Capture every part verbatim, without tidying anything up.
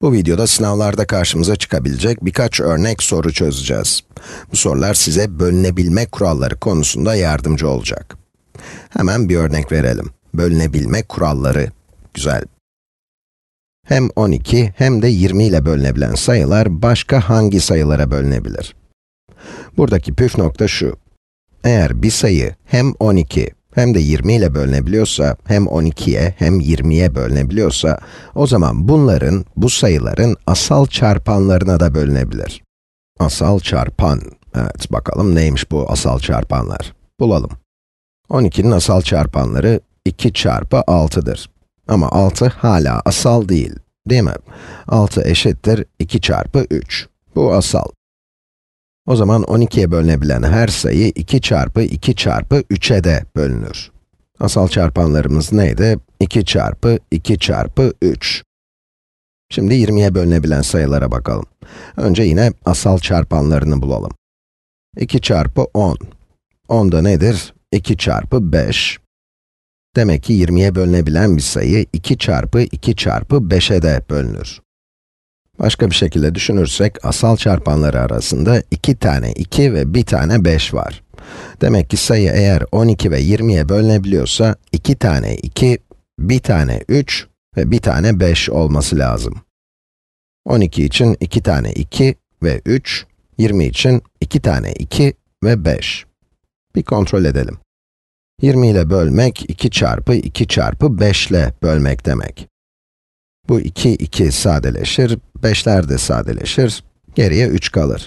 Bu videoda sınavlarda karşımıza çıkabilecek birkaç örnek soru çözeceğiz. Bu sorular size bölünebilme kuralları konusunda yardımcı olacak. Hemen bir örnek verelim. Bölünebilme kuralları. Güzel. Hem on iki hem de yirmi ile bölünebilen sayılar başka hangi sayılara bölünebilir? Buradaki püf nokta şu. Eğer bir sayı hem on iki hem de yirmi ile bölünebiliyorsa, hem on ikiye hem yirmiye bölünebiliyorsa, o zaman bunların, bu sayıların asal çarpanlarına da bölünebilir. Asal çarpan. Evet, bakalım neymiş bu asal çarpanlar? Bulalım. on ikinin asal çarpanları iki çarpı altı'dır. Ama altı hala asal değil, değil mi? altı eşittir iki çarpı üç. Bu asal. O zaman on ikiye bölünebilen her sayı iki çarpı iki çarpı üç'e de bölünür. Asal çarpanlarımız neydi? iki çarpı iki çarpı üç. Şimdi yirmiye bölünebilen sayılara bakalım. Önce yine asal çarpanlarını bulalım. iki çarpı on. on da nedir? iki çarpı beş. Demek ki yirmiye bölünebilen bir sayı iki çarpı iki çarpı beş'e de bölünür. Başka bir şekilde düşünürsek, asal çarpanları arasında iki tane iki ve bir tane beş var. Demek ki sayı eğer on iki ve yirmiye bölünebiliyorsa, iki tane iki, bir tane üç ve bir tane beş olması lazım. on iki için iki tane iki ve üç, yirmi için iki tane iki ve beş. Bir kontrol edelim. yirmi ile bölmek, iki çarpı iki çarpı beş ile bölmek demek. Bu iki, iki sadeleşir, beş'ler de sadeleşir, geriye üç kalır.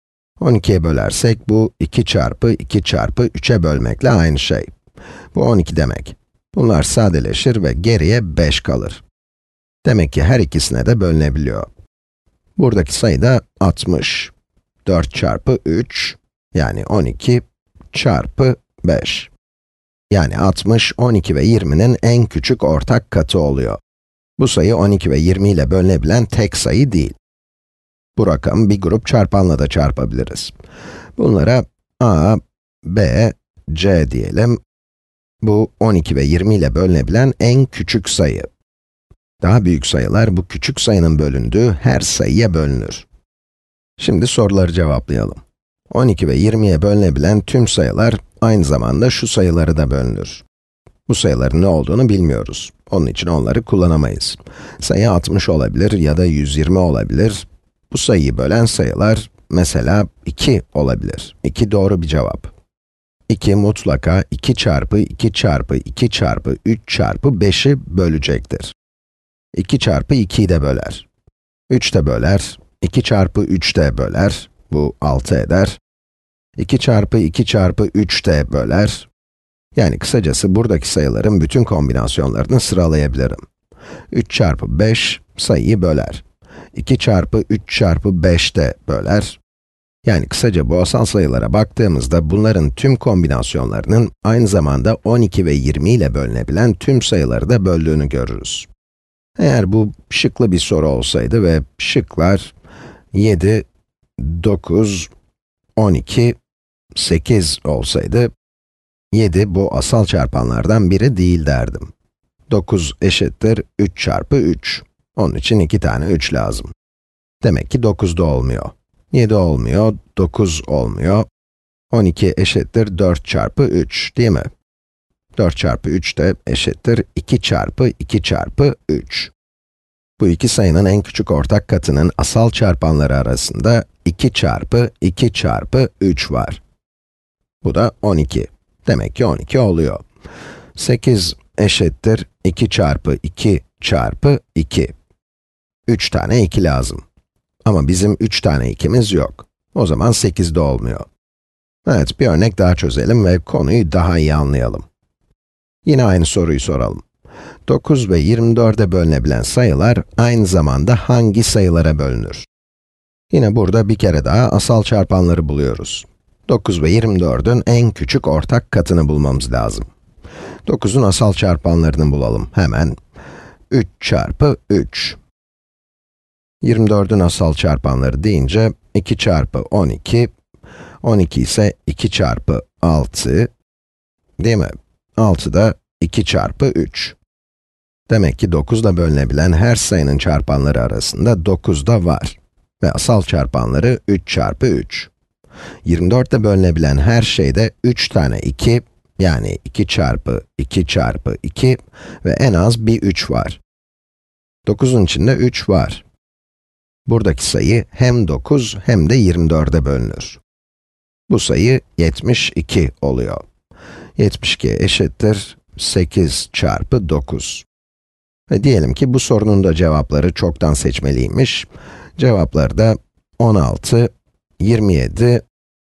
on ikiye bölersek, bu iki çarpı iki çarpı üç'e bölmekle aynı şey. Bu on iki demek. Bunlar sadeleşir ve geriye beş kalır. Demek ki her ikisine de bölünebiliyor. Buradaki sayı da altmış. dört çarpı üç, yani on iki çarpı beş. Yani altmış, on iki ve yirmi'nin en küçük ortak katı oluyor. Bu sayı on iki ve yirmi ile bölünebilen tek sayı değil. Bu rakamı bir grup çarpanla da çarpabiliriz. Bunlara a, b, c diyelim. Bu on iki ve yirmi ile bölünebilen en küçük sayı. Daha büyük sayılar bu küçük sayının bölündüğü her sayıya bölünür. Şimdi soruları cevaplayalım. on iki ve yirmiye bölünebilen tüm sayılar aynı zamanda şu sayıları da bölünür. Bu sayıların ne olduğunu bilmiyoruz. Onun için onları kullanamayız. Sayı altmış olabilir ya da yüz yirmi olabilir. Bu sayıyı bölen sayılar, mesela iki olabilir. iki doğru bir cevap. iki mutlaka iki çarpı iki çarpı iki çarpı üç çarpı beş'i bölecektir. iki çarpı iki'yi de böler. üç de böler. iki çarpı üç de böler. Bu altı eder. iki çarpı iki çarpı üç de böler. Yani kısacası buradaki sayıların bütün kombinasyonlarını sıralayabilirim. üç çarpı beş sayıyı böler. iki çarpı üç çarpı beş de böler. Yani kısaca bu asal sayılara baktığımızda bunların tüm kombinasyonlarının aynı zamanda on iki ve yirmi ile bölünebilen tüm sayıları da böldüğünü görürüz. Eğer bu şıklı bir soru olsaydı ve şıklar yedi, dokuz, on iki, sekiz olsaydı, yedi bu asal çarpanlardan biri değil derdim. dokuz eşittir üç çarpı üç. Onun için iki tane üç lazım. Demek ki dokuz da olmuyor. yedi olmuyor, dokuz olmuyor. on iki eşittir dört çarpı üç, değil mi? dört çarpı üç de eşittir iki çarpı iki çarpı üç. Bu iki sayının en küçük ortak katının asal çarpanları arasında iki çarpı iki çarpı üç var. Bu da on iki. Demek ki on iki oluyor. sekiz eşittir iki çarpı iki çarpı iki. üç tane iki lazım. Ama bizim üç tane iki'miz yok. O zaman sekiz de olmuyor. Evet, bir örnek daha çözelim ve konuyu daha iyi anlayalım. Yine aynı soruyu soralım. dokuz ve yirmi dört'e bölünebilen sayılar aynı zamanda hangi sayılara bölünür? Yine burada bir kere daha asal çarpanları buluyoruz. dokuz ve yirmi dört'ün en küçük ortak katını bulmamız lazım. dokuz'un asal çarpanlarını bulalım hemen. üç çarpı üç. yirmi dört'ün asal çarpanları deyince iki çarpı on iki, on iki ise iki çarpı altı, değil mi? altı da iki çarpı üç. Demek ki dokuz ile bölünebilen her sayının çarpanları arasında dokuz da var. Ve asal çarpanları üç çarpı üç. yirmi dört ile bölünebilen her şeyde üç tane iki, yani iki çarpı iki çarpı iki ve en az bir üç var. dokuzun içinde üç var. Buradaki sayı hem dokuz hem de yirmi dörde bölünür. Bu sayı yetmiş iki oluyor. yetmiş iki eşittir sekiz çarpı dokuz. Ve diyelim ki bu sorunun da cevapları çoktan seçmeliymiş. Cevapları da on altı, yirmi yedi,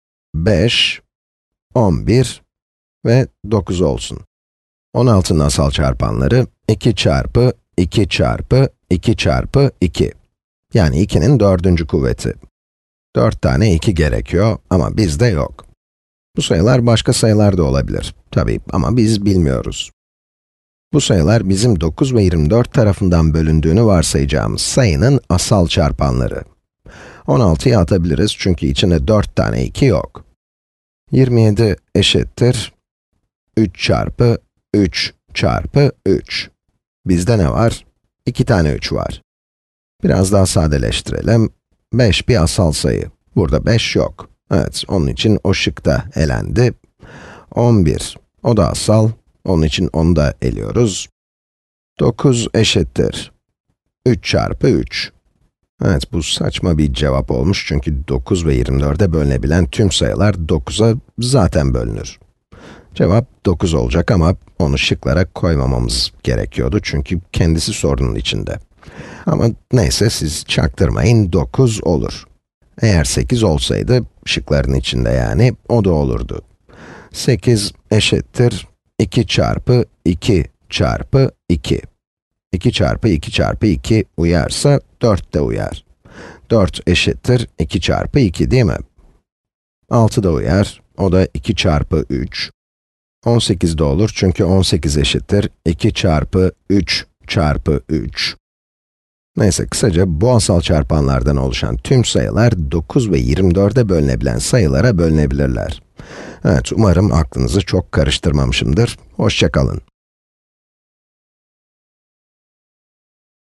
beş, on bir ve dokuz olsun. on altının asal çarpanları iki çarpı iki çarpı iki çarpı iki. Yani ikinin dördüncü kuvveti. dört tane iki gerekiyor ama bizde yok. Bu sayılar başka sayılar da olabilir. Tabii ama biz bilmiyoruz. Bu sayılar bizim dokuz ve yirmi dört tarafından bölündüğünü varsayacağımız sayının asal çarpanları. on altıyı atabiliriz çünkü içinde dört tane iki yok. yirmi yedi eşittir üç çarpı üç çarpı üç. Bizde ne var? iki tane üç var. Biraz daha sadeleştirelim. beş bir asal sayı. Burada beş yok. Evet, onun için o şık da elendi. on bir, o da asal. Onun için onu da eliyoruz. dokuz eşittir üç çarpı üç. Evet, bu saçma bir cevap olmuş çünkü dokuz ve yirmi dörde bölünebilen tüm sayılar dokuza zaten bölünür. Cevap dokuz olacak ama onu şıklara koymamamız gerekiyordu çünkü kendisi sorunun içinde. Ama neyse, siz çaktırmayın, dokuz olur. Eğer sekiz olsaydı, şıkların içinde yani, o da olurdu. sekiz eşittir iki çarpı iki çarpı iki. iki çarpı iki çarpı iki uyarsa, dört de uyar. dört eşittir iki çarpı iki değil mi? altı da uyar, o da iki çarpı üç. on sekiz de olur çünkü on sekiz eşittir iki çarpı üç çarpı üç. Neyse, kısaca bu asal çarpanlardan oluşan tüm sayılar dokuz ve yirmi dörde bölünebilen sayılara bölünebilirler. Evet, umarım aklınızı çok karıştırmamışımdır. Hoşça kalın.